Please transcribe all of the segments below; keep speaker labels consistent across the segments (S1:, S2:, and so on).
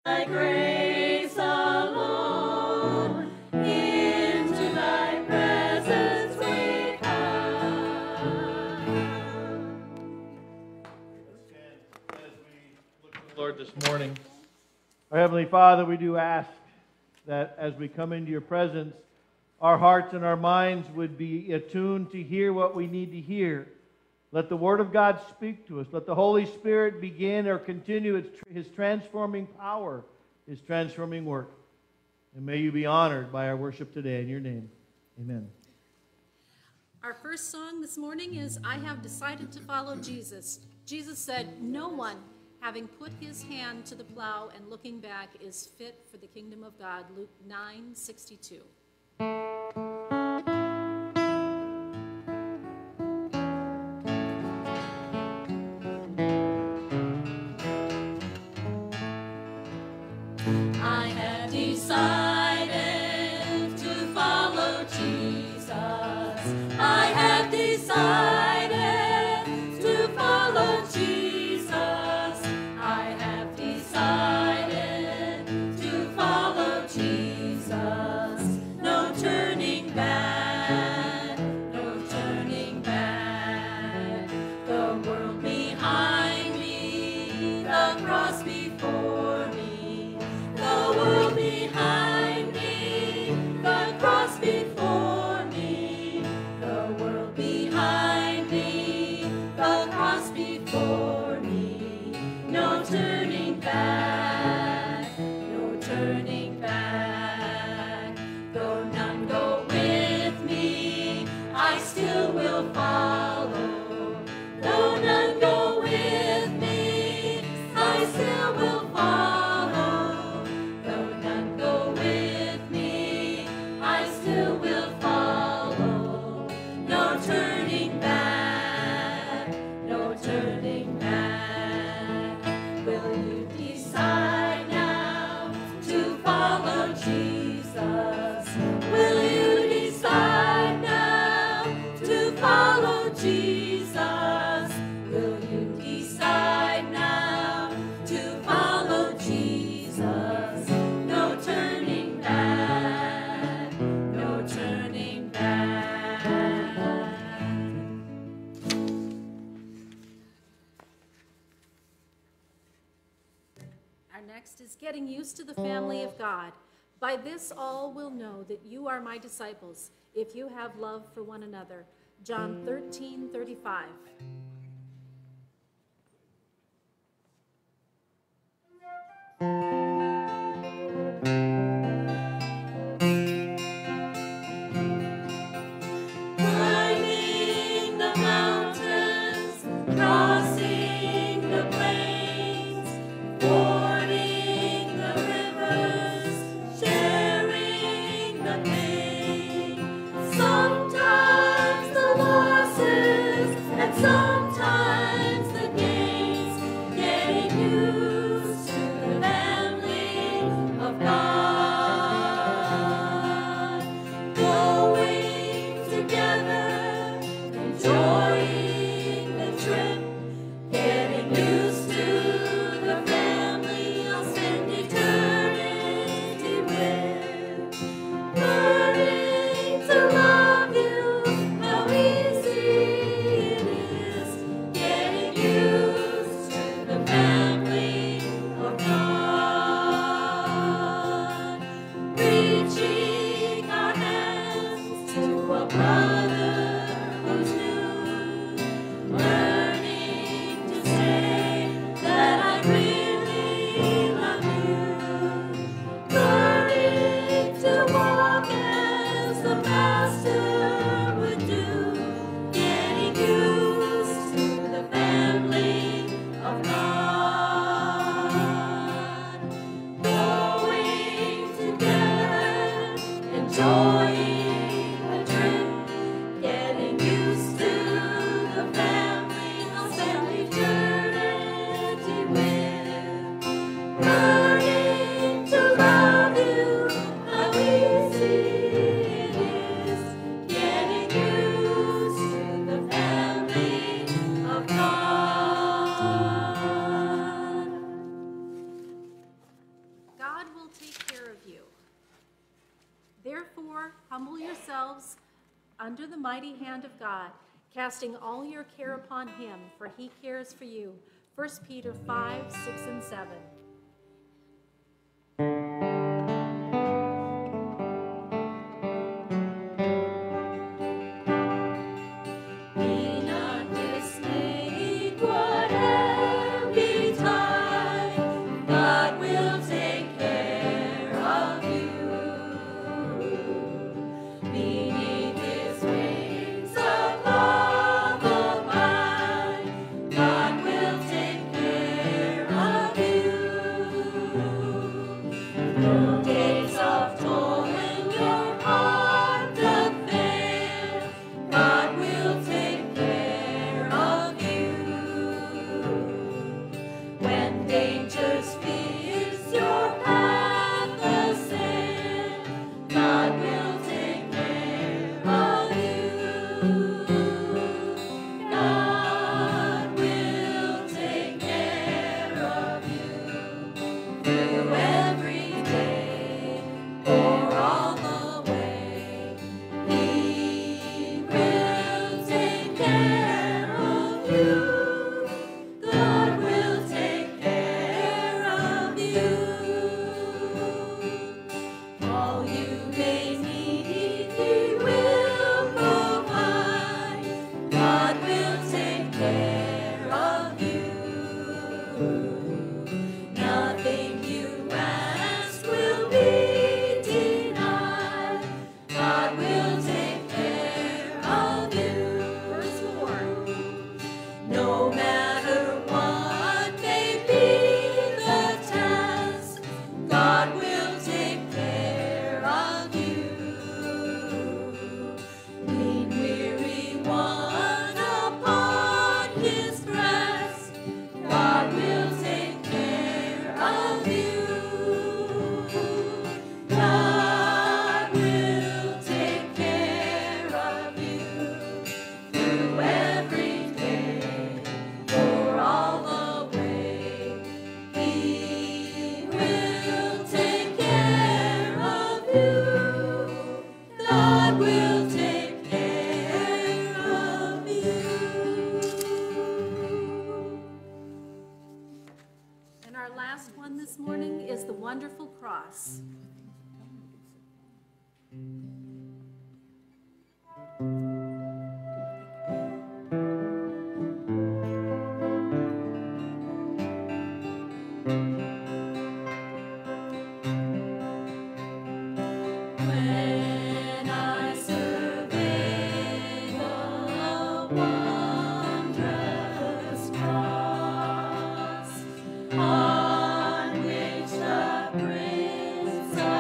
S1: Thy grace alone, into thy presence we come.
S2: As we look to the Lord this morning, our Heavenly Father, we do ask that as we come into your presence, our hearts and our minds would be attuned to hear what we need to hear. Let the Word of God speak to us. Let the Holy Spirit begin or continue His transforming power, His transforming work. And may you be honored by our worship today in your name. Amen.
S3: Our first song this morning is I Have Decided to Follow Jesus. Jesus said, no one, having put his hand to the plow and looking back, is fit for the kingdom of God. Luke 9:62.
S1: I have decided to follow Jesus. I have decided to follow Jesus. I have decided to follow Jesus. No turning back, no turning back. The world behind me, the cross before me. The world behind me, the cross before me. The world behind me, the cross before me. No turning back, no turning back. Though none go with me, I still will follow. Though none go with me, I still will follow. Turning back, no turning back. Will you decide now to follow Jesus? Will you decide now to follow Jesus? Will you decide now to follow Jesus? No turning back, no turning back.
S3: Next is Getting Used to the Family of God. By this all will know that you are my disciples, if you have love for one another. John 13:35.
S1: Climbing the mountains, crossing the plains, fording the rivers, sharing the pain. Sometimes the losses and sometimes the gains. Getting used to the family.
S3: under the mighty hand of God, casting all your care upon him, for he cares for you. 1 Peter 5, 6, and 7.
S1: Be not dismayed, whate'er betide, God will take care of you. Beneath his wings of love abide, God will take care of you. The days of toil and your heart doth fail, God will take care of you. When dangers fierce your path assail, God will take care of you. God will take care of you through every day or all the way. He will take care of you. God will take care of you. All you may need, he will provide. God will take care of you. Nothing you ask will be denied. God will take care of you.
S3: Verse 4.
S1: No matter what may be the task, God will take care of you. Lean, weary one upon his breast, God will take care of you. God will take care of you through every day or all the way. He will take care of you. God will take care of you.
S3: And our last one this morning is the wonderful cross.
S1: When I survey the wondrous cross on which the Prince of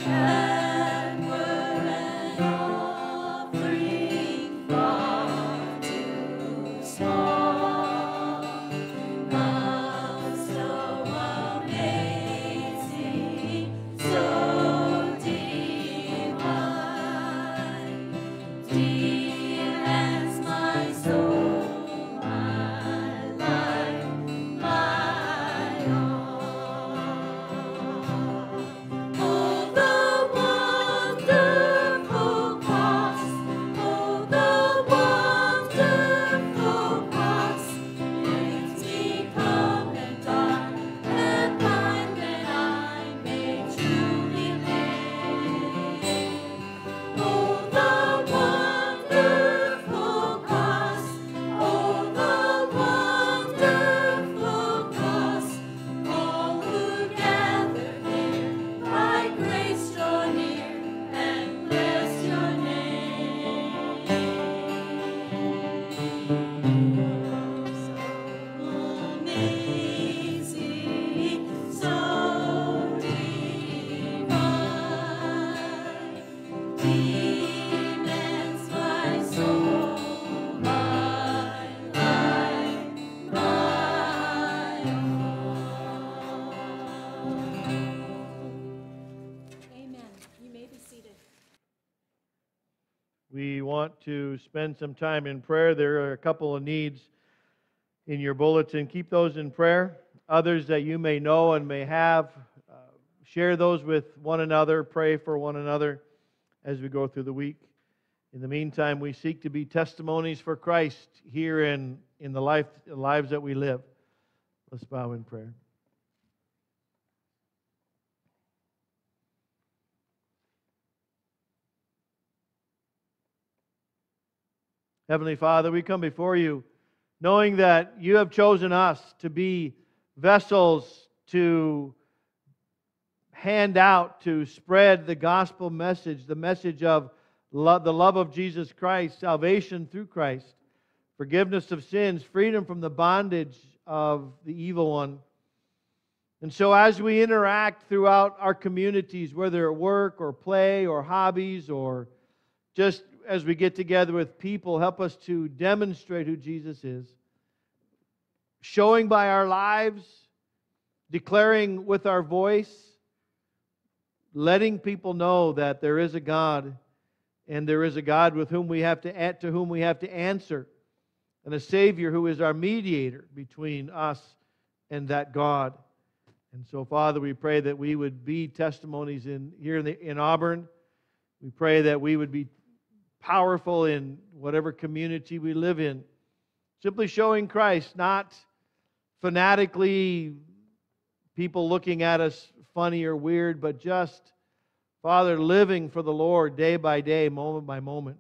S1: and were an offering far too small. Love so amazing, so divine, demands my soul, my life, my all. Oh, the wonderful cross, oh, the wonderful cross, makes me come and die and find that I may truly live. Oh, the wonderful cross, oh, the wonderful cross, all who gather there by grace draw near and bless your name. So amazing, so divine, demands my soul, my life, my all.
S3: Amen. You may be seated.
S2: We want to spend some time in prayer. There are a couple of needs in your bulletin. Keep those in prayer. Others that you may know and may have, share those with one another. Pray for one another as we go through the week. In the meantime, we seek to be testimonies for Christ here in the lives that we live. Let's bow in prayer. Heavenly Father, we come before you knowing that you have chosen us to be vessels to hand out, to spread the gospel message, the message of the love of Jesus Christ, salvation through Christ, forgiveness of sins, freedom from the bondage of the evil one. And so as we interact throughout our communities, whether at work or play or hobbies or just as we get together with people, help us to demonstrate who Jesus is, showing by our lives, declaring with our voice, letting people know that there is a God, and there is a God with whom we have to answer, and a Savior who is our mediator between us and that God. And so, Father, we pray that we would be testimonies in Auburn. We pray that we would be powerful in whatever community we live in, simply showing Christ, not fanatically people looking at us funny or weird, but just, Father, living for the Lord day by day, moment by moment.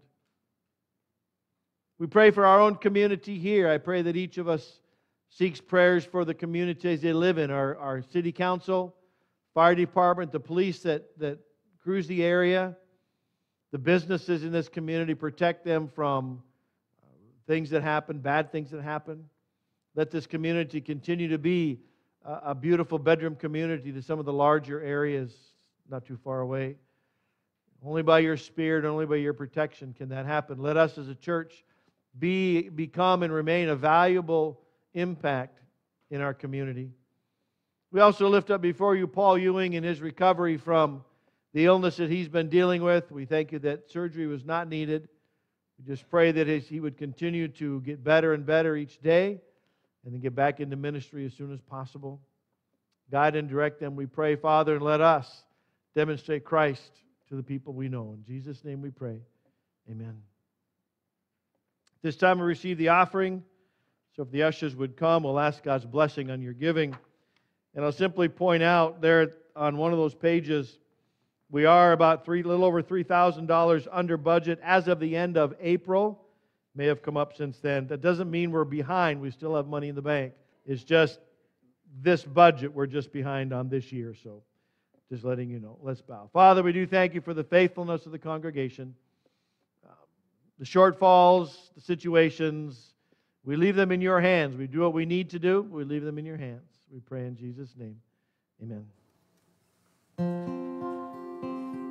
S2: We pray for our own community here. I pray that each of us seeks prayers for the communities they live in, our city council, fire department, the police that cruise the area, the businesses in this community. Protect them from things that happen, bad things that happen. Let this community continue to be a beautiful bedroom community to some of the larger areas not too far away. Only by your Spirit, only by your protection can that happen. Let us as a church become and remain a valuable impact in our community. We also lift up before you Paul Ewing in his recovery from the illness that he's been dealing with. We thank you that surgery was not needed. We just pray that he would continue to get better and better each day and then get back into ministry as soon as possible. Guide and direct them, we pray, Father, and let us demonstrate Christ to the people we know. In Jesus' name we pray. Amen. This time we receive the offering. So if the ushers would come, we'll ask God's blessing on your giving. And I'll simply point out there on one of those pages, we are about a little over $3,000 under budget as of the end of April. May have come up since then. That doesn't mean we're behind. We still have money in the bank. It's just this budget we're just behind on this year. So just letting you know. Let's bow. Father, we do thank you for the faithfulness of the congregation. The shortfalls, the situations, we leave them in your hands. We do what we need to do. We leave them in your hands. We pray in Jesus' name. Amen.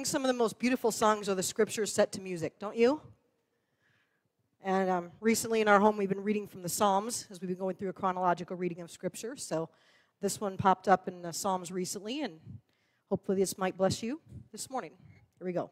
S4: think some of the most beautiful songs are the scriptures set to music, don't you? And recently in our home, we've been reading from the Psalms as we've been going through a chronological reading of Scripture. So this one popped up in the Psalms recently, and hopefully this might bless you this morning. Here we go.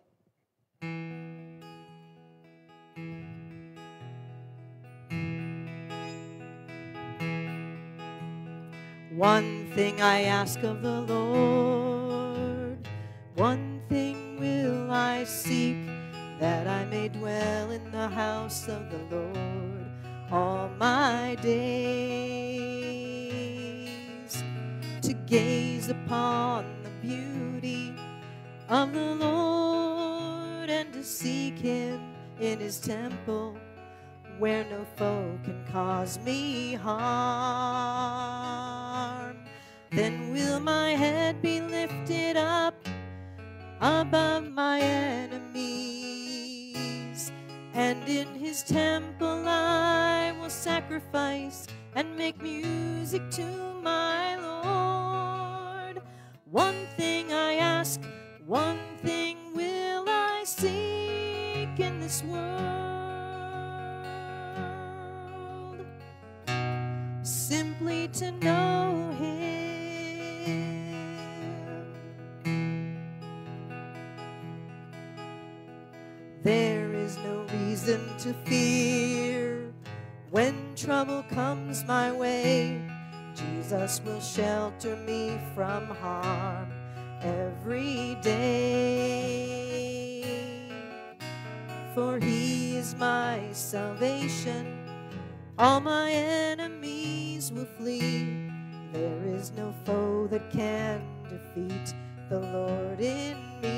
S4: One thing I ask of the Lord, one thing will I seek, that I may dwell in the house of the Lord all my days, to gaze upon the beauty of the Lord and to seek Him in His temple, where no foe can cause me harm. Then will my head be lifted up above my enemies, and in His temple I will sacrifice and make music to my Lord. One thing I ask, one thing will I seek in this world, simply to know Him. There is no reason to fear when trouble comes my way. Jesus will shelter me from harm every day, for He is my salvation. All my enemies will flee. There is no foe that can defeat the Lord in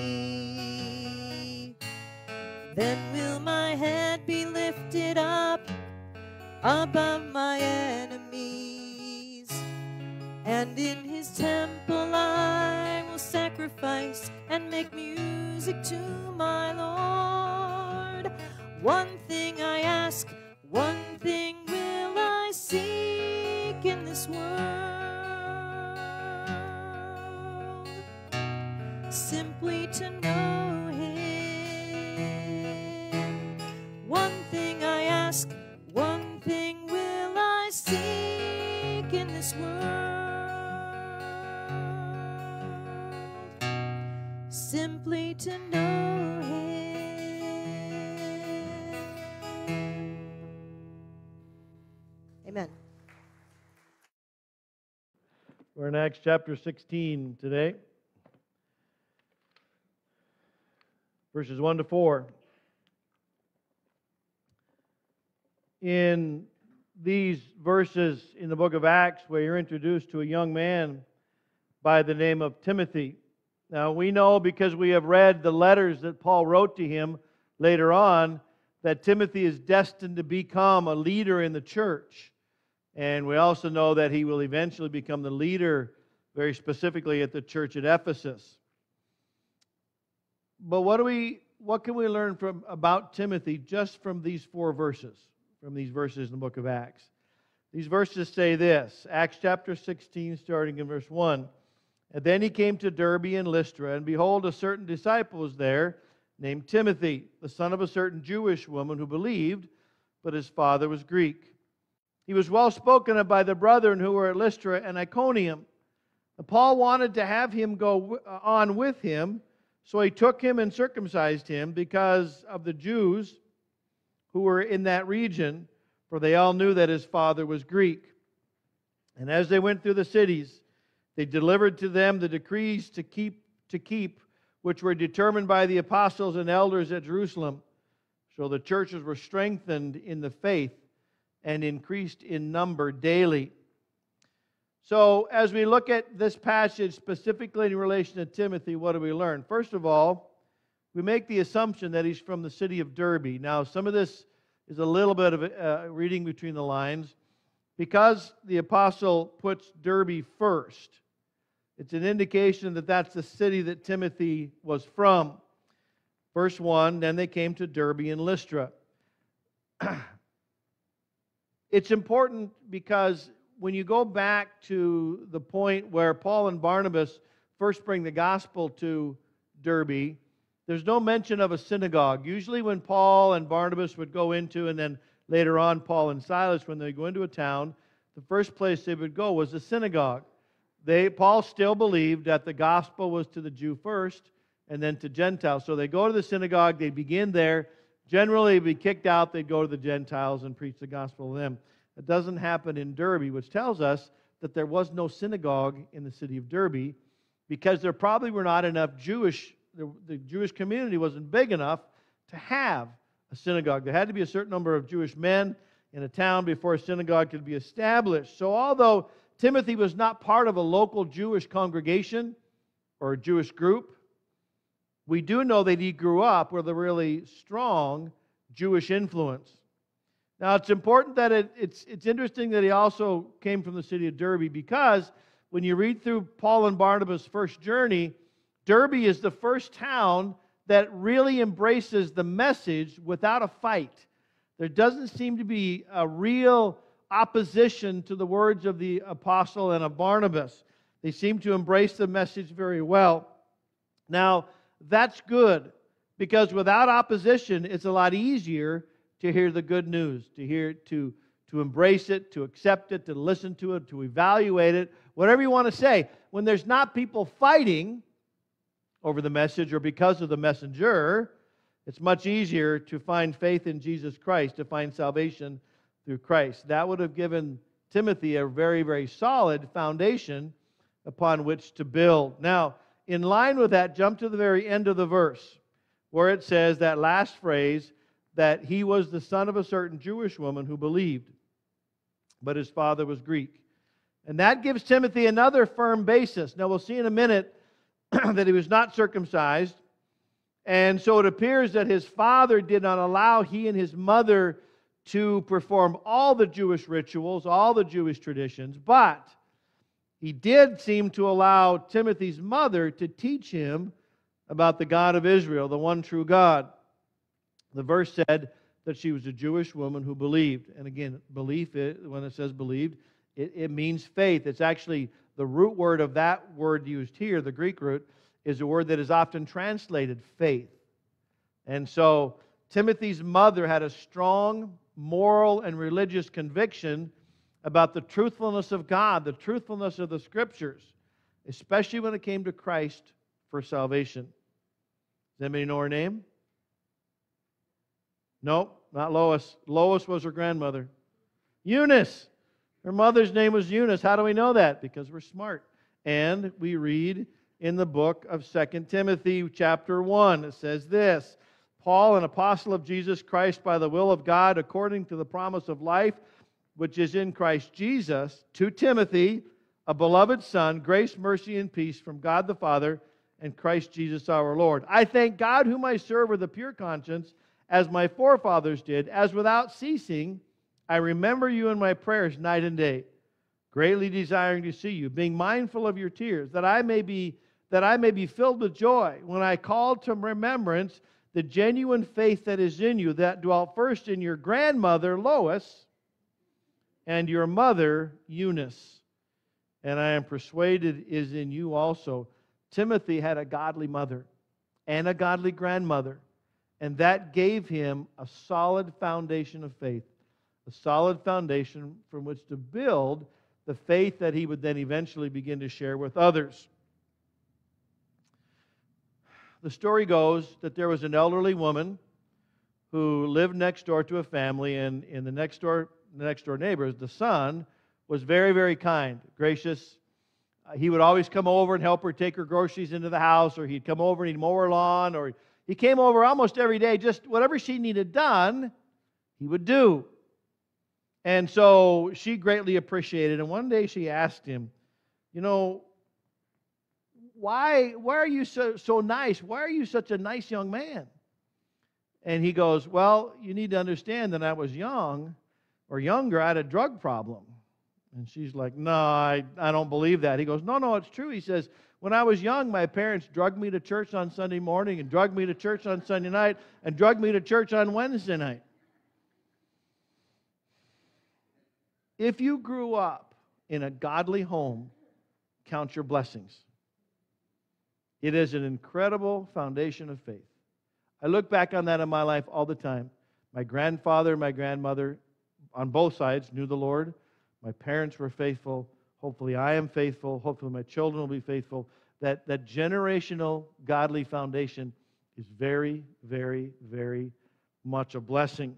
S4: me. Then will my head be lifted up above my enemies, and in His temple I will sacrifice and make music to my Lord. One thing I ask, one thing will I seek in this world, simply to know Him. One thing I ask, one thing will I seek in this world, simply to know Him. Amen.
S2: We're in Acts chapter 16 today, verses 1 to 4. In these verses in the book of Acts, where you're introduced to a young man by the name of Timothy. Now, we know because we have read the letters that Paul wrote to him later on that Timothy is destined to become a leader in the church. And we also know that he will eventually become the leader, very specifically at the church at Ephesus. But what can we learn about Timothy just from these four verses, from these verses in the book of Acts? These verses say this, Acts chapter 16, starting in verse 1. And then he came to Derbe and Lystra, and behold, a certain disciple was there, named Timothy, the son of a certain Jewish woman who believed, but his father was Greek. He was well spoken of by the brethren who were at Lystra and Iconium. And Paul wanted to have him go on with him, so he took him and circumcised him because of the Jews who were in that region, for they all knew that his father was Greek. And as they went through the cities, they delivered to them the decrees to keep, which were determined by the apostles and elders at Jerusalem. So the churches were strengthened in the faith and increased in number daily. So as we look at this passage specifically in relation to Timothy, what do we learn? First of all, we make the assumption that he's from the city of Derbe. Now, some of this is a little bit of reading between the lines. Because the apostle puts Derbe first, it's an indication that that's the city that Timothy was from. Verse 1, then they came to Derbe and Lystra. It's important because when you go back to the point where Paul and Barnabas first bring the gospel to Derbe, there's no mention of a synagogue. Usually when Paul and Barnabas would go into, and then later on Paul and Silas, when they go into a town, the first place they would go was the synagogue. Paul still believed that the gospel was to the Jew first and then to Gentiles. So they go to the synagogue, they begin there. Generally, they'd be kicked out, they'd go to the Gentiles and preach the gospel to them. It doesn't happen in Derbe, which tells us that there was no synagogue in the city of Derbe because there probably were not enough the Jewish community wasn't big enough to have a synagogue. There had to be a certain number of Jewish men in a town before a synagogue could be established. So although Timothy was not part of a local Jewish congregation or a Jewish group, we do know that he grew up with a really strong Jewish influence. Now, it's important that it's interesting that he also came from the city of Derbe, because when you read through Paul and Barnabas' first journey, Derbe is the first town that really embraces the message without a fight. There doesn't seem to be a real opposition to the words of the apostle and of Barnabas. They seem to embrace the message very well. Now, that's good, because without opposition, it's a lot easier to hear the good news, to embrace it, to accept it, to listen to it, to evaluate it, whatever you want to say. When there's not people fighting over the message or because of the messenger, it's much easier to find faith in Jesus Christ, to find salvation through Christ. That would have given Timothy a very, very solid foundation upon which to build. Now, in line with that, jump to the very end of the verse, where it says that last phrase, that he was the son of a certain Jewish woman who believed, but his father was Greek. And that gives Timothy another firm basis. Now, we'll see in a minute that he was not circumcised, and so it appears that his father did not allow he and his mother to perform all the Jewish rituals, all the Jewish traditions, but he did seem to allow Timothy's mother to teach him about the God of Israel, the one true God. The verse said that she was a Jewish woman who believed. And again, belief, when it says believed, it means faith. It's actually the root word of that word used here, the Greek root, is a word that is often translated faith. And so Timothy's mother had a strong moral and religious conviction about the truthfulness of God, the truthfulness of the Scriptures, especially when it came to Christ for salvation. Does anybody know her name? No, not Lois. Lois was her grandmother. Eunice. Her mother's name was Eunice. How do we know that? Because we're smart. And we read in the book of 2 Timothy chapter 1. It says this, Paul, an apostle of Jesus Christ by the will of God, according to the promise of life, which is in Christ Jesus, to Timothy, a beloved son, grace, mercy, and peace from God the Father and Christ Jesus our Lord. I thank God whom I serve with a pure conscience, as my forefathers did, as without ceasing I remember you in my prayers night and day, greatly desiring to see you, being mindful of your tears, that I may be filled with joy when I call to remembrance the genuine faith that is in you, that dwelt first in your grandmother Lois and your mother Eunice, and I am persuaded is in you also. Timothy had a godly mother and a godly grandmother, and that gave him a solid foundation of faith, a solid foundation from which to build the faith that he would then eventually begin to share with others. The story goes that there was an elderly woman who lived next door to a family, and in the next door neighbors, the son was very, very kind, gracious. He would always come over and help her take her groceries into the house, or he'd come over and he'd mow her lawn, or he came over almost every day, just whatever she needed done, he would do. And so she greatly appreciated it. And one day she asked him, you know, why are you so nice? Why are you such a nice young man? And he goes, well, you need to understand that I was young or younger, I had a drug problem. And she's like, no, I don't believe that. He goes, no, it's true. He says, when I was young, my parents drugged me to church on Sunday morning and drugged me to church on Sunday night and drugged me to church on Wednesday night. If you grew up in a godly home, count your blessings. It is an incredible foundation of faith. I look back on that in my life all the time. My grandfather and my grandmother on both sides knew the Lord. My parents were faithful. Hopefully I am faithful. Hopefully my children will be faithful. That generational godly foundation is very, very, very much a blessing.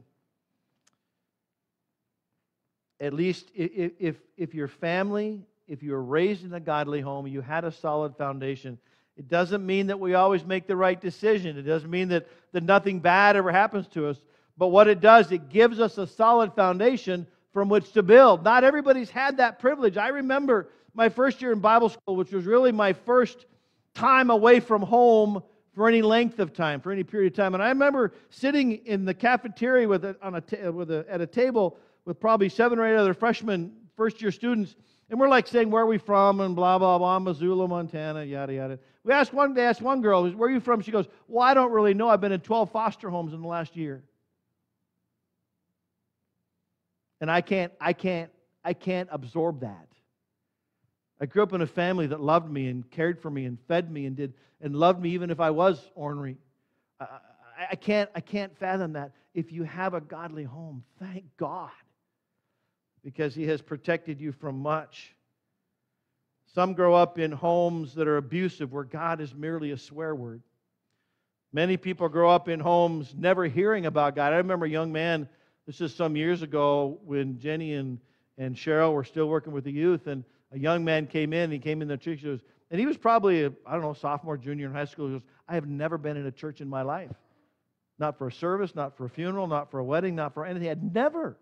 S2: At least if your family, if you were raised in a godly home, you had a solid foundation. It doesn't mean that we always make the right decision. It doesn't mean that nothing bad ever happens to us. But what it does, it gives us a solid foundation from which to build. Not everybody's had that privilege. I remember my first year in Bible school, which was really my first time away from home for any length of time, for any period of time. And I remember sitting in the cafeteria at a table with probably 7 or 8 other freshmen, first-year students, and we're like saying, where are we from, and blah, blah, blah, Missoula, Montana, yada, yada. They asked one girl, where are you from? She goes, well, I don't really know. I've been in 12 foster homes in the last year. And I can't absorb that. I grew up in a family that loved me and cared for me and fed me and loved me even if I was ornery. I can't fathom that. If you have a godly home, thank God, because He has protected you from much. Some grow up in homes that are abusive, where God is merely a swear word. Many people grow up in homes never hearing about God. I remember a young man, this is some years ago, when Jenny and Cheryl were still working with the youth, and a young man came in. He came in the church, and he was probably, sophomore, junior in high school. He goes, I have never been in a church in my life. Not for a service, not for a funeral, not for a wedding, not for anything. I'd never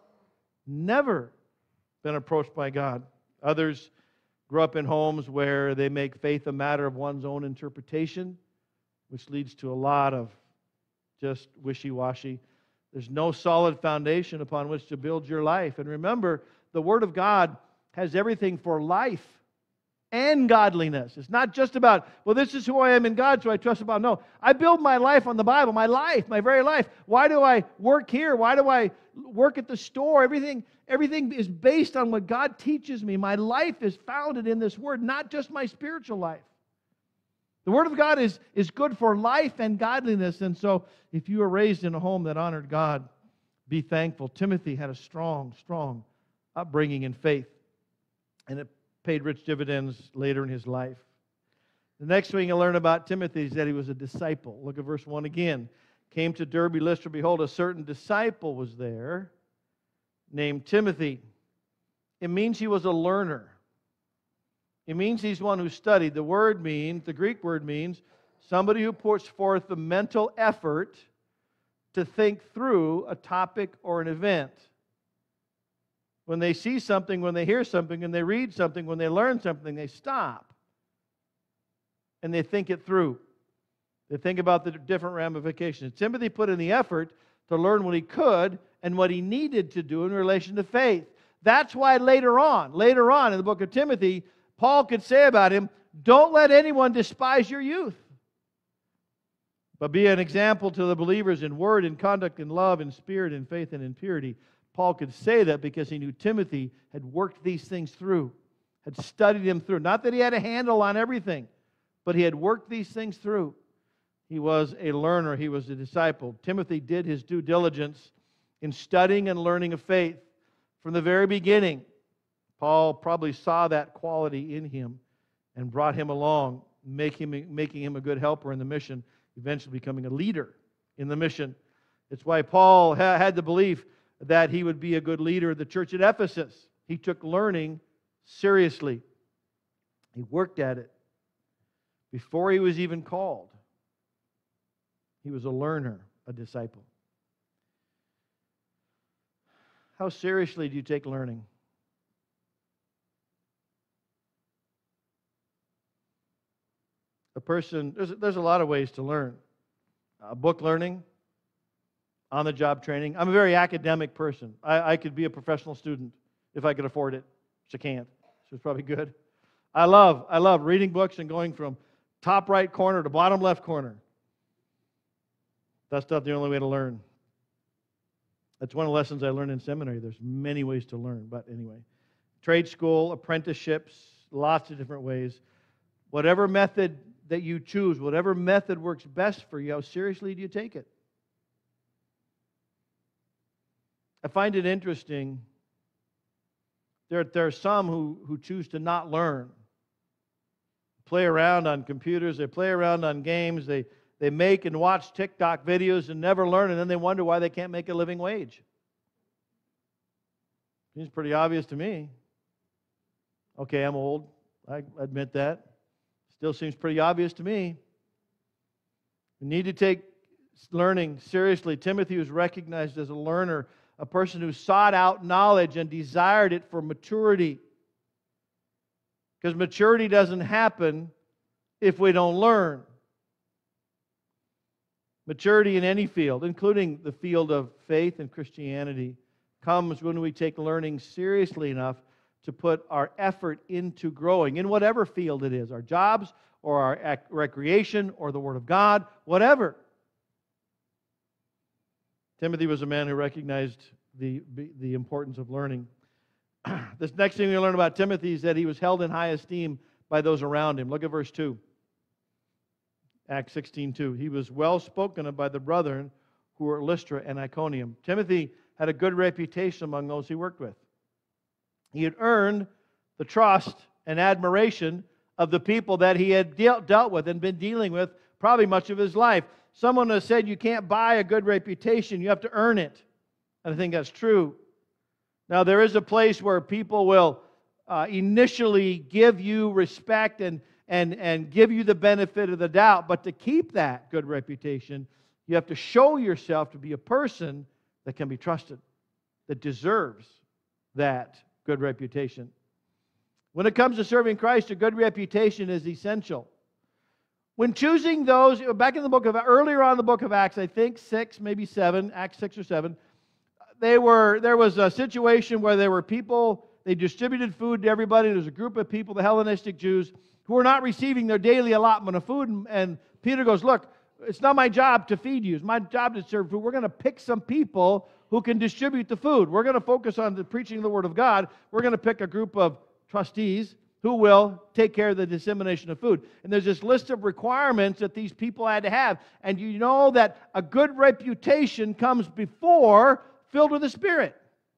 S2: been approached by God. Others grew up in homes where they make faith a matter of one's own interpretation, which leads to a lot of just wishy-washy. There's no solid foundation upon which to build your life. And remember, the Word of God has everything for life and godliness. It's not just about, well, this is who I am in God, so I trust about. No, I build my life on the Bible, my life, my very life. Why do I work here? Why do I work at the store? Everything is based on what God teaches me. My life is founded in this Word, not just my spiritual life. The Word of God is good for life and godliness. And so if you were raised in a home that honored God, be thankful. Timothy had a strong, strong upbringing in faith, and it paid rich dividends later in his life. The next thing you learn about Timothy is that he was a disciple. Look at verse 1 again. Came to Derbe, Lystra, behold, a certain disciple was there named Timothy. It means he was a learner. It means he's one who studied. The Greek word means somebody who puts forth the mental effort to think through a topic or an event. When they see something, when they hear something, when they read something, when they learn something, they stop and they think it through. They think about the different ramifications. Timothy put in the effort to learn what he could and what he needed to do in relation to faith. That's why later on in the book of Timothy, Paul could say about him, don't let anyone despise your youth, but be an example to the believers in word, in conduct, in love, in spirit, in faith, and in purity. Paul could say that because he knew Timothy had worked these things through, had studied them through. Not that he had a handle on everything, but he had worked these things through. He was a learner. He was a disciple. Timothy did his due diligence in studying and learning of faith from the very beginning. Paul probably saw that quality in him and brought him along, making him a good helper in the mission, eventually becoming a leader in the mission. It's why Paul had the belief that he would be a good leader of the church at Ephesus. He took learning seriously. He worked at it. Before he was even called, he was a learner, a disciple. How seriously do you take learning? There's a lot of ways to learn. Book learning, on-the-job training. I'm a very academic person. I could be a professional student if I could afford it, which I can't, so it's probably good. I love reading books and going from top right corner to bottom left corner. That's not the only way to learn. That's one of the lessons I learned in seminary. There's many ways to learn, but anyway. Trade school, apprenticeships, lots of different ways. Whatever method that you choose, whatever method works best for you, how seriously do you take it? I find it interesting. There are some who choose to not learn. Play around on computers, they play around on games, they make and watch TikTok videos and never learn, and then they wonder why they can't make a living wage. Seems pretty obvious to me. Okay, I'm old. I admit that. Still seems pretty obvious to me. We need to take learning seriously. Timothy was recognized as a learner, a person who sought out knowledge and desired it for maturity. Because maturity doesn't happen if we don't learn. Maturity in any field, including the field of faith and Christianity, comes when we take learning seriously enough to put our effort into growing in whatever field it is, our jobs or our recreation or the Word of God, whatever. Timothy was a man who recognized the importance of learning. This next thing we learn about Timothy is that he was held in high esteem by those around him. Look at verse 2. Acts 16:2. He was well spoken of by the brethren who were at Lystra and Iconium. Timothy had a good reputation among those he worked with. He had earned the trust and admiration of the people that he had dealt with and been dealing with probably much of his life. Someone has said you can't buy a good reputation, you have to earn it. And I think that's true. Now, there is a place where people will initially give you respect and give you the benefit of the doubt, but to keep that good reputation, you have to show yourself to be a person that can be trusted, that deserves that good reputation. When it comes to serving Christ, a good reputation is essential. When choosing those, back in the book of, earlier on in the book of Acts, I think 6, maybe 7, Acts 6 or 7, there was a situation where there were people, they distributed food to everybody. There was a group of people, the Hellenistic Jews, who were not receiving their daily allotment of food. And Peter goes, look, it's not my job to feed you. It's my job to serve food. We're going to pick some people who can distribute the food. We're going to focus on the preaching of the Word of God. We're going to pick a group of trustees who will take care of the dissemination of food. And there's this list of requirements that these people had to have. And you know that a good reputation comes before filled with the Spirit.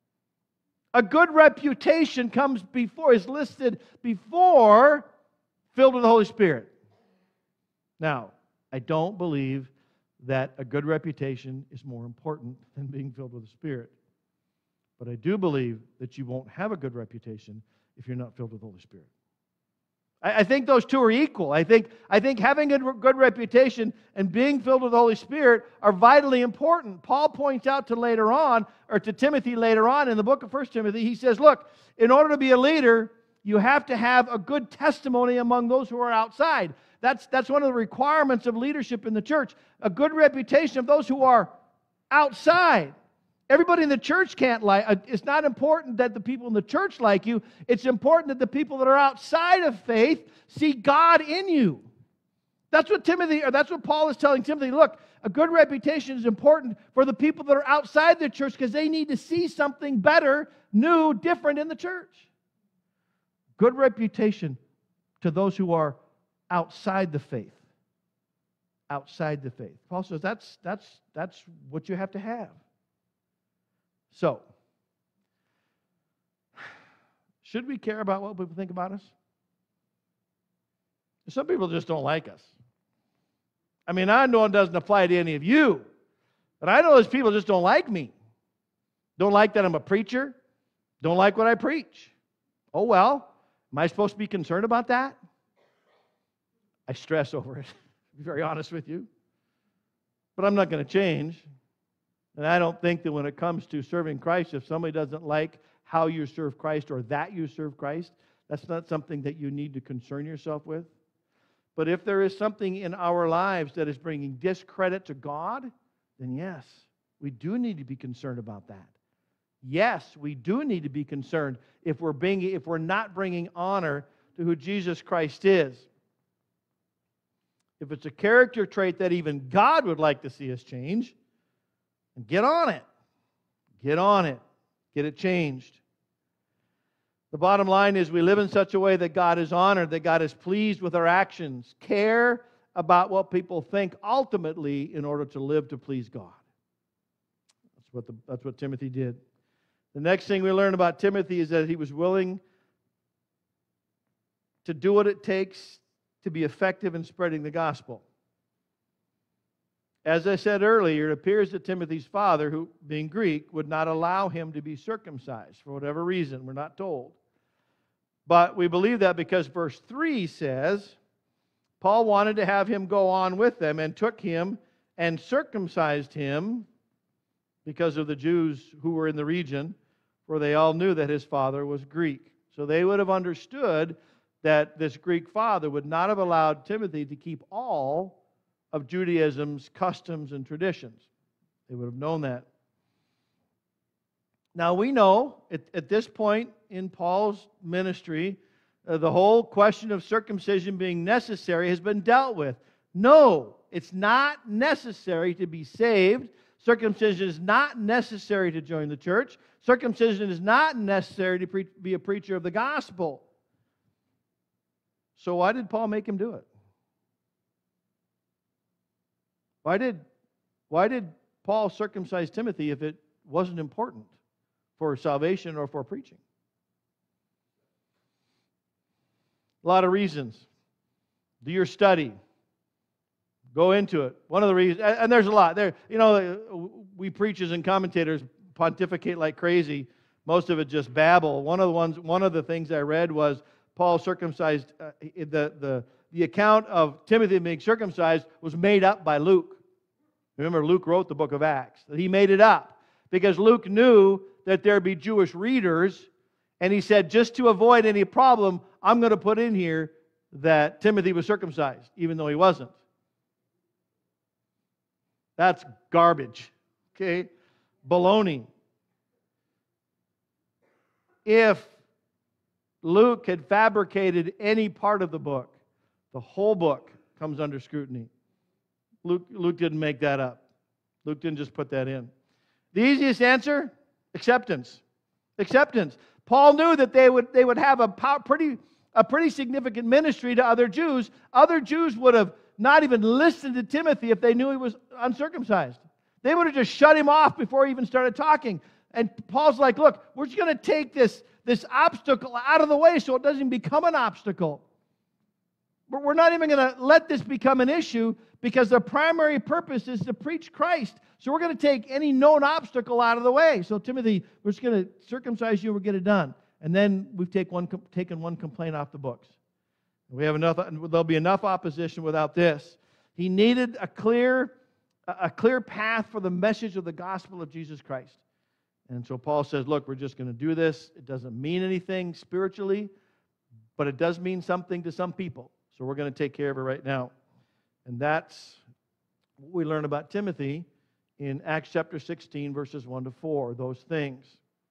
S2: A good reputation comes before, is listed before filled with the Holy Spirit. Now, I don't believe that a good reputation is more important than being filled with the Spirit. But I do believe that you won't have a good reputation if you're not filled with the Holy Spirit. I think those two are equal. I think having a good reputation and being filled with the Holy Spirit are vitally important. Paul points out to Timothy later on in the book of 1 Timothy, he says, look, in order to be a leader, you have to have a good testimony among those who are outside. That's one of the requirements of leadership in the church. A good reputation of those who are outside. Everybody in the church can't like. It's not important that the people in the church like you. It's important that the people that are outside of faith see God in you. That's what Paul is telling Timothy. Look, a good reputation is important for the people that are outside the church because they need to see something better, new, different in the church. Good reputation to those who are outside the faith. Outside the faith. Paul says that's what you have to have. So, should we care about what people think about us? Some people just don't like us. I mean, I know it doesn't apply to any of you, but I know those people just don't like me. Don't like that I'm a preacher. Don't like what I preach. Oh, well, am I supposed to be concerned about that? I stress over it, to be very honest with you. But I'm not going to change. And I don't think that when it comes to serving Christ, if somebody doesn't like how you serve Christ or that you serve Christ, that's not something that you need to concern yourself with. But if there is something in our lives that is bringing discredit to God, then yes, we do need to be concerned about that. Yes, we do need to be concerned if we're not bringing honor to who Jesus Christ is. If it's a character trait that even God would like to see us change, and get on it. Get on it. Get it changed. The bottom line is we live in such a way that God is honored, that God is pleased with our actions. Care about what people think ultimately in order to live to please God. That's what Timothy did. The next thing we learn about Timothy is that he was willing to do what it takes to be effective in spreading the gospel. As I said earlier, it appears that Timothy's father, who being Greek, would not allow him to be circumcised for whatever reason. We're not told. But we believe that because verse 3 says, Paul wanted to have him go on with them and took him and circumcised him because of the Jews who were in the region, for they all knew that his father was Greek. So they would have understood that this Greek father would not have allowed Timothy to keep all of Judaism's customs and traditions. They would have known that. Now we know at this point in Paul's ministry, the whole question of circumcision being necessary has been dealt with. No, it's not necessary to be saved. Circumcision is not necessary to join the church. Circumcision is not necessary to be a preacher of the gospel. So why did Paul make him do it? Why did Paul circumcise Timothy if it wasn't important for salvation or for preaching? A lot of reasons. Do your study. Go into it. One of the reasons, and there's a lot. We preachers and commentators pontificate like crazy. Most of it just babble. One of the things I read was Paul circumcised. The account of Timothy being circumcised was made up by Luke. Remember, Luke wrote the book of Acts. He made it up because Luke knew that there'd be Jewish readers, and he said, just to avoid any problem, I'm going to put in here that Timothy was circumcised, even though he wasn't. That's garbage. Okay? Baloney. If Luke had fabricated any part of the book, the whole book comes under scrutiny. Luke didn't make that up. Luke didn't just put that in. The easiest answer? Acceptance. Acceptance. Paul knew that they would have a pretty significant ministry to other Jews. Other Jews would have not even listened to Timothy if they knew he was uncircumcised. They would have just shut him off before he even started talking. And Paul's like, look, we're just going to take this obstacle out of the way so it doesn't become an obstacle. But we're not even going to let this become an issue because the primary purpose is to preach Christ. So we're going to take any known obstacle out of the way. So Timothy, we're just going to circumcise you and we'll get it done. And then we've taken one complaint off the books. We have enough. There'll be enough opposition without this. He needed a clear path for the message of the gospel of Jesus Christ. And so Paul says, look, we're just going to do this. It doesn't mean anything spiritually, but it does mean something to some people. So we're going to take care of it right now. And that's what we learn about Timothy in Acts chapter 16, verses 1 to 4, those things.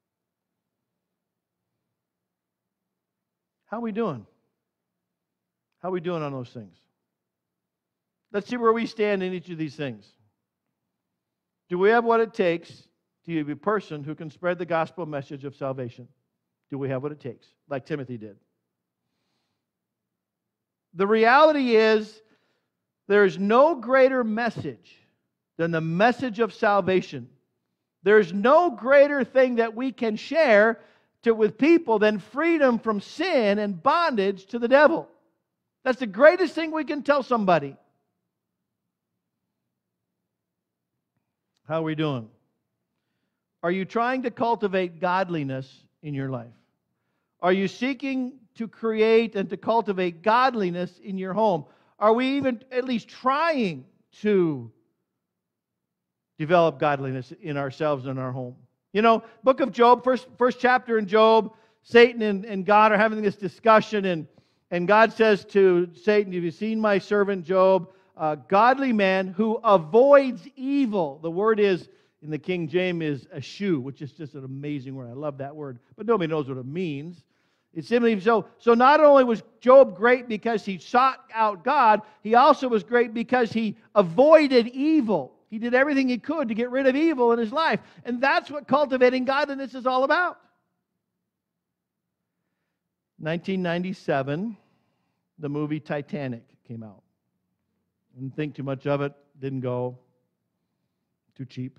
S2: How are we doing? How are we doing on those things? Let's see where we stand in each of these things. Do we have what it takes to be a person who can spread the gospel message of salvation? Do we have what it takes, like Timothy did? The reality is, there's no greater message than the message of salvation. There's no greater thing that we can share with people than freedom from sin and bondage to the devil. That's the greatest thing we can tell somebody. How are we doing? Are you trying to cultivate godliness in your life? Are you seeking to create and to cultivate godliness in your home? Are we even at least trying to develop godliness in ourselves and our home? You know, book of Job, first chapter in Job, Satan and God are having this discussion, and God says to Satan, have you seen my servant Job, a godly man who avoids evil? The word is, in the King James, is eschew, which is just an amazing word. I love that word, but nobody knows what it means. It's simply so not only was Job great because he sought out God, he also was great because he avoided evil. He did everything he could to get rid of evil in his life. And that's what cultivating godliness is all about. 1997, the movie Titanic came out. Didn't think too much of it. Didn't go. Too cheap.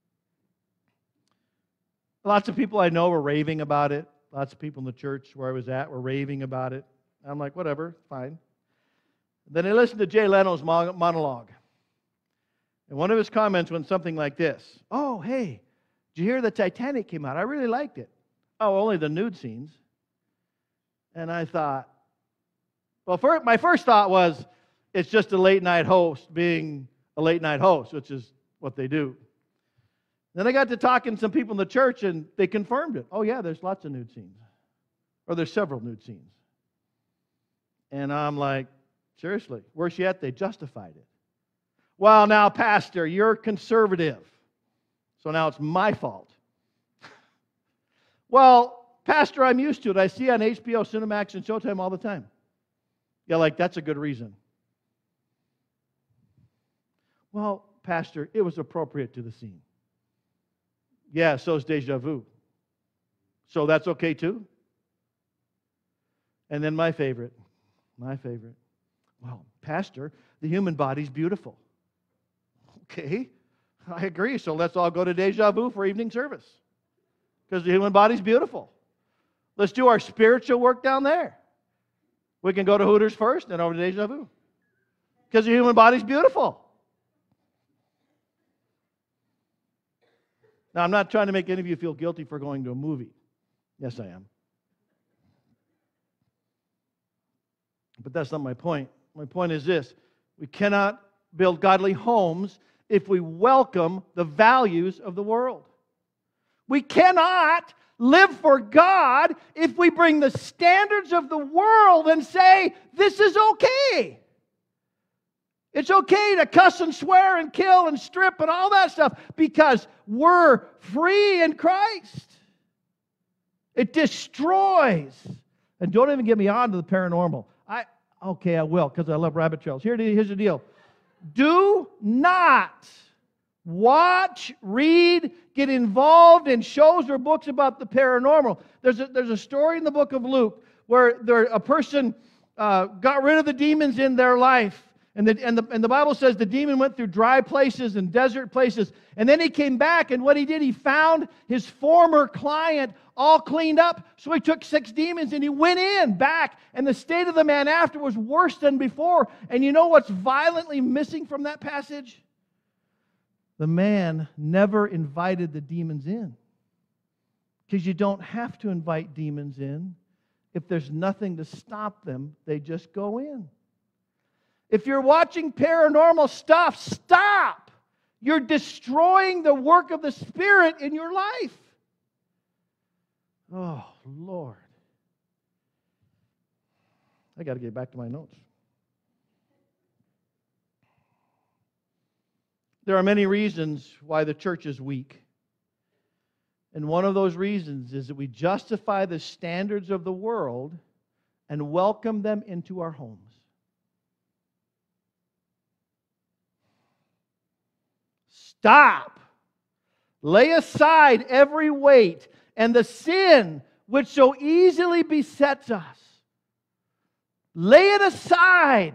S2: Lots of people I know were raving about it. Lots of people in the church where I was at were raving about it. I'm like, whatever, fine. Then I listened to Jay Leno's monologue. And one of his comments went something like this. Oh, hey, did you hear the Titanic came out? I really liked it. Oh, only the nude scenes. And I thought, well, my first thought was, it's just a late night host being a late night host, which is what they do. Then I got to talking to some people in the church, and they confirmed it. Oh, yeah, there's lots of nude scenes. Or there's several nude scenes. And I'm like, seriously, worse yet, they justified it. Well, now, Pastor, you're conservative, so now it's my fault. Well, Pastor, I'm used to it. I see on HBO, Cinemax, and Showtime all the time. Yeah, like, that's a good reason. Well, Pastor, it was appropriate to the scene. Yeah, so is Deja Vu. So that's okay too? And then my favorite. Well, Pastor, the human body's beautiful. Okay, I agree. So let's all go to Deja Vu for evening service. Because the human body's beautiful. Let's do our spiritual work down there. We can go to Hooters first, then over to Deja Vu. Because the human body's beautiful. Now, I'm not trying to make any of you feel guilty for going to a movie. Yes, I am. But that's not my point. My point is this. We cannot build godly homes if we welcome the values of the world. We cannot live for God if we bring the standards of the world and say, this is okay. It's okay to cuss and swear and kill and strip and all that stuff because we're free in Christ. It destroys. And don't even get me on to the paranormal. Okay, I will, because I love rabbit trails. Here's the deal. Do not watch, read, get involved in shows or books about the paranormal. There's a story in the book of Luke where a person got rid of the demons in their life. And the Bible says the demon went through dry places and desert places. And then he came back, and what he did, he found his former client all cleaned up. So he took 6 demons, and he went back. And the state of the man after was worse than before. And you know what's violently missing from that passage? The man never invited the demons in. Because you don't have to invite demons in. If there's nothing to stop them, they just go in. If you're watching paranormal stuff, stop. You're destroying the work of the Spirit in your life. Oh, Lord. I got to get back to my notes. There are many reasons why the church is weak. And one of those reasons is that we justify the standards of the world and welcome them into our homes. Stop. Lay aside every weight and the sin which so easily besets us. Lay it aside.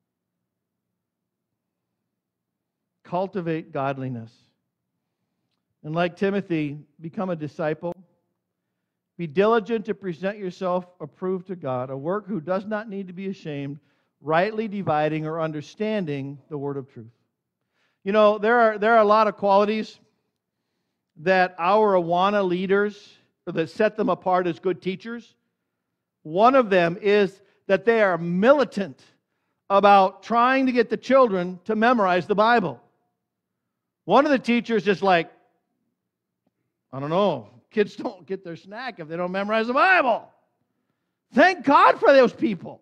S2: Cultivate godliness. And like Timothy, become a disciple. Be diligent to present yourself approved to God, a work who does not need to be ashamed, rightly dividing or understanding the word of truth. You know, there are a lot of qualities that our Awana leaders, that set them apart as good teachers. One of them is that they are militant about trying to get the children to memorize the Bible. One of the teachers is like, I don't know, kids don't get their snack if they don't memorize the Bible. Thank God for those people.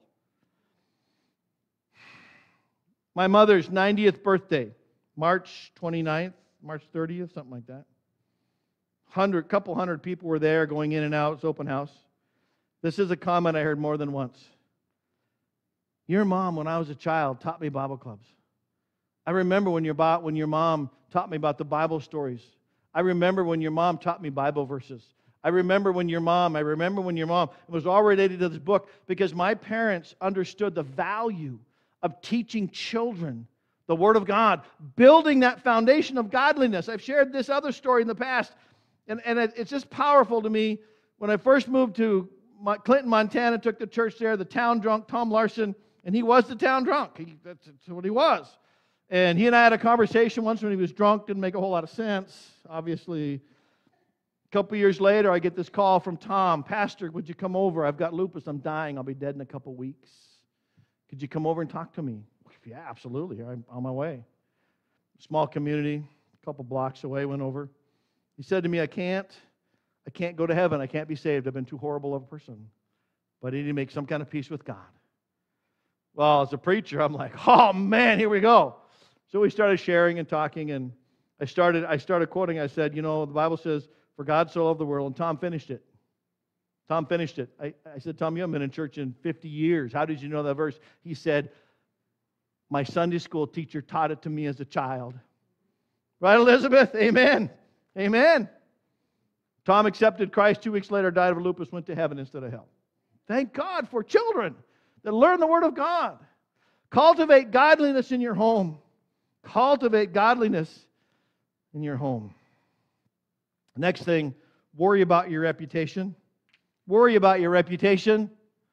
S2: My mother's 90th birthday, March 29th, March 30th, something like that. Couple hundred people were there going in and out. It's open house. This is a comment I heard more than once. Your mom, when I was a child, taught me Bible clubs. I remember when your mom taught me about the Bible stories. I remember when your mom taught me Bible verses. I remember when your mom was all related to this book because my parents understood the value of teaching children the Word of God, building that foundation of godliness. I've shared this other story in the past, and it's just powerful to me. When I first moved to Clinton, Montana, took the church there, the town drunk, Tom Larson, and he was the town drunk. That's what he was. And he and I had a conversation once when he was drunk. Didn't make a whole lot of sense, obviously. A couple years later, I get this call from Tom. Pastor, would you come over? I've got lupus. I'm dying. I'll be dead in a couple weeks. Could you come over and talk to me? Yeah, absolutely. I'm on my way. Small community, a couple blocks away, went over. He said to me, I can't go to heaven. I can't be saved. I've been too horrible of a person. But I need to make some kind of peace with God. Well, as a preacher, I'm like, oh man, here we go. So we started sharing and talking, and I started quoting. I said, the Bible says, for God so loved the world, and Tom finished it. I said, Tom, you haven't been in church in 50 years. How did you know that verse? He said, my Sunday school teacher taught it to me as a child. Right, Elizabeth? Amen. Amen. Tom accepted Christ 2 weeks later, died of lupus, went to heaven instead of hell. Thank God for children that learn the Word of God. Cultivate godliness in your home. Cultivate godliness in your home. Next thing, worry about your reputation. Worry about your reputation.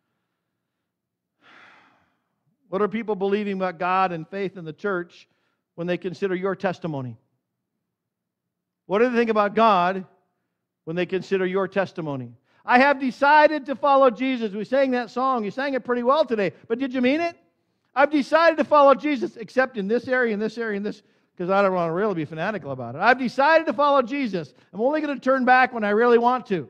S2: What are people believing about God and faith in the church when they consider your testimony? What do they think about God when they consider your testimony? I have decided to follow Jesus. We sang that song. You sang it pretty well today. But did you mean it? I've decided to follow Jesus, except in this area, in this area, in this, because I don't want to really be fanatical about it. I've decided to follow Jesus. I'm only going to turn back when I really want to.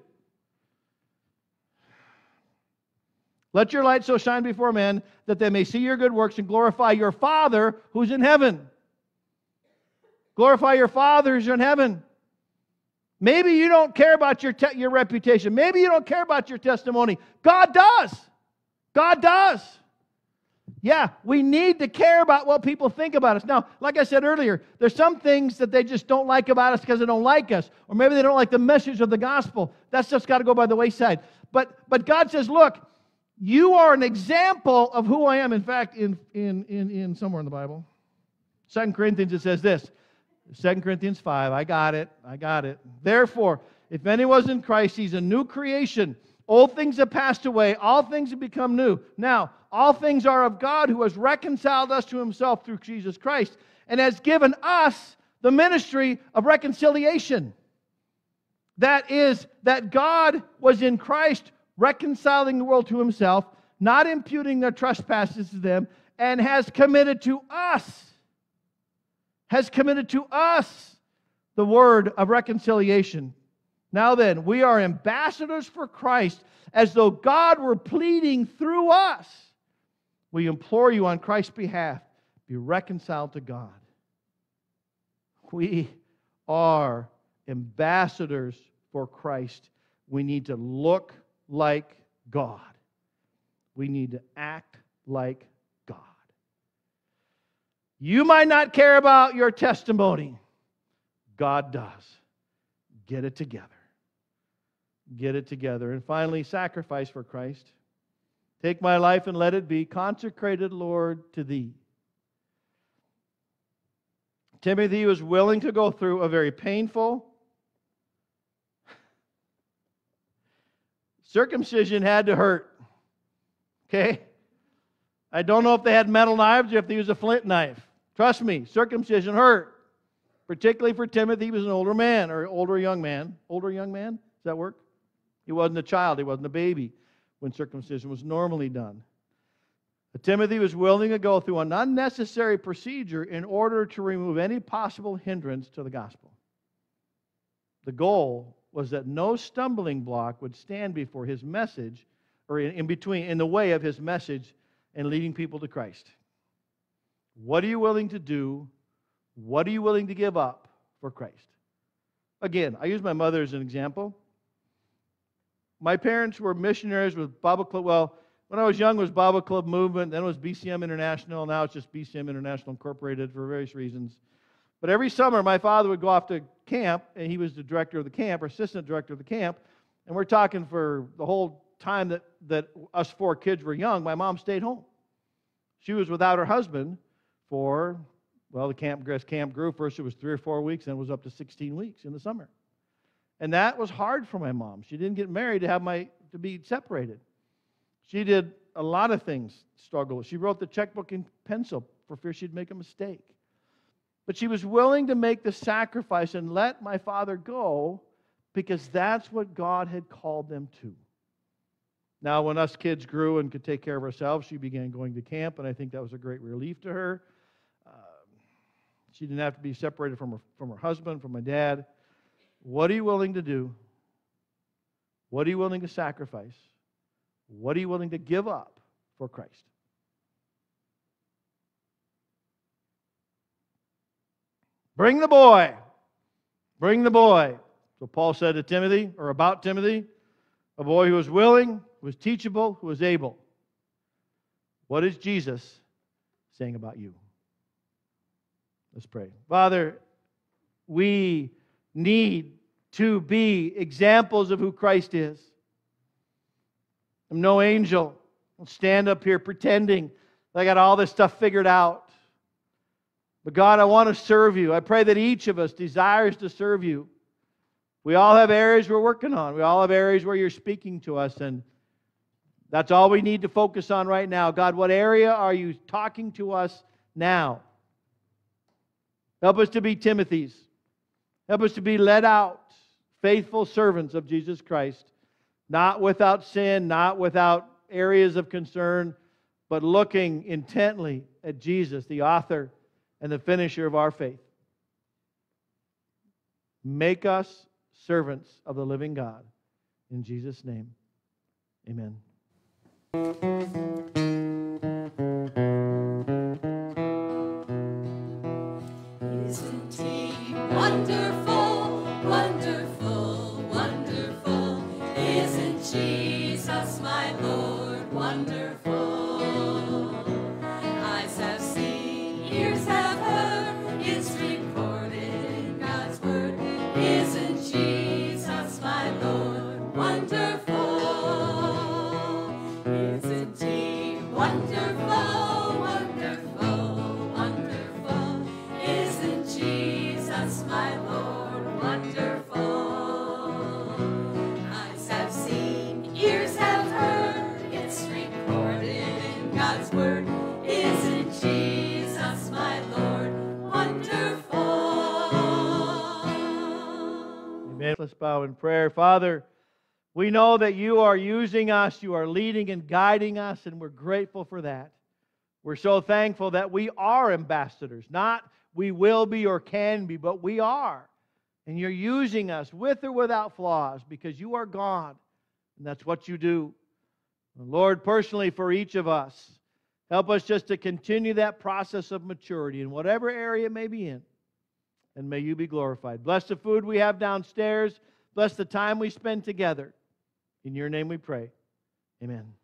S2: Let your light so shine before men that they may see your good works and glorify your Father who's in heaven. Glorify your Father who's in heaven. Maybe you don't care about your reputation. Maybe you don't care about your testimony. God does. God does. Yeah, we need to care about what people think about us. Now, like I said earlier, there's some things that they just don't like about us because they don't like us. Or maybe they don't like the message of the gospel. That stuff's got to go by the wayside. But God says, look, you are an example of who I am. In fact, in somewhere in the Bible, 2 Corinthians, it says this. 2 Corinthians 5, I got it. Therefore, if anyone's in Christ, he's a new creation. Old things have passed away. All things have become new. Now, all things are of God who has reconciled us to himself through Jesus Christ and has given us the ministry of reconciliation. That is, that God was in Christ reconciling the world to himself, not imputing their trespasses to them, and has committed to us the word of reconciliation. Now then, we are ambassadors for Christ, as though God were pleading through us. We implore you on Christ's behalf, be reconciled to God. We are ambassadors for Christ. We need to look like God. We need to act like God. You might not care about your testimony. God does. Get it together. Get it together. And finally, sacrifice for Christ. Take my life and let it be consecrated, Lord, to Thee. Timothy was willing to go through a very painful circumcision. Had to hurt. Okay? I don't know if they had metal knives or if they used a flint knife. Trust me, circumcision hurt. Particularly for Timothy, he was an older man, or older young man. Older young man? Does that work? He wasn't a child, he wasn't a baby when circumcision was normally done. But Timothy was willing to go through an unnecessary procedure in order to remove any possible hindrance to the gospel. The goal was that no stumbling block would stand before his message, or in the way of his message and leading people to Christ. What are you willing to do? What are you willing to give up for Christ? Again, I use my mother as an example. My parents were missionaries with Bible Club. Well, when I was young, it was Bible Club Movement. Then it was BCM International. Now it's just BCM International Incorporated for various reasons. But every summer, my father would go off to camp, and he was the director of the camp, or assistant director of the camp. And we're talking for the whole time that us 4 kids were young, my mom stayed home. She was without her husband for, well, the camp grew. First it was 3 or 4 weeks, then it was up to 16 weeks in the summer. And that was hard for my mom. She didn't get married to be separated. She did a lot of things, struggle. She wrote the checkbook in pencil for fear she'd make a mistake. But she was willing to make the sacrifice and let my father go because that's what God had called them to. Now, when us kids grew and could take care of ourselves, she began going to camp, and I think that was a great relief to her. She didn't have to be separated from her husband, from my dad. What are you willing to do? What are you willing to sacrifice? What are you willing to give up for Christ? Bring the boy. Bring the boy. So Paul said to Timothy, or about Timothy, a boy who was willing, who was teachable, who was able. What is Jesus saying about you? Let's pray. Father, we need to be examples of who Christ is. I'm no angel. I'll stand up here pretending that I got all this stuff figured out. But God, I want to serve you. I pray that each of us desires to serve you. We all have areas we're working on. We all have areas where you're speaking to us, and that's all we need to focus on right now. God, what area are you talking to us now? Help us to be Timothy's. Help us to be led out, faithful servants of Jesus Christ, not without sin, not without areas of concern, but looking intently at Jesus, the author and the finisher of our faith. Make us servants of the living God. In Jesus' name, amen.
S1: Isn't He wonderful, wonderful, wonderful? Isn't Jesus my Lord wonderful? Eyes have seen, ears have heard, it's recorded in God's Word. Isn't Jesus my Lord wonderful? Isn't He wonderful, wonderful, wonderful? Isn't Jesus my Lord wonderful? Eyes have seen, ears have heard, it's recorded in God's Word. Isn't Jesus my Lord wonderful?
S2: Amen. Let's bow in prayer. Father, we know that you are using us, you are leading and guiding us, and we're grateful for that. We're so thankful that we are ambassadors. Not we will be or can be, but we are. And you're using us with or without flaws because you are God, and that's what you do. And Lord, personally for each of us, help us just to continue that process of maturity in whatever area it may be in. And may you be glorified. Bless the food we have downstairs. Bless the time we spend together. In your name we pray. Amen.